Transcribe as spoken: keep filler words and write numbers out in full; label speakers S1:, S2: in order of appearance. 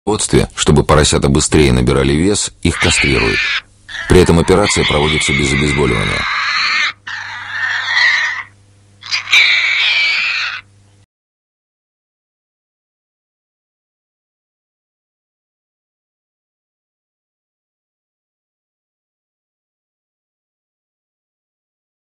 S1: животноводстве, чтобы поросята быстрее набирали вес, их кастрируют. При этом операция проводится без обезболивания.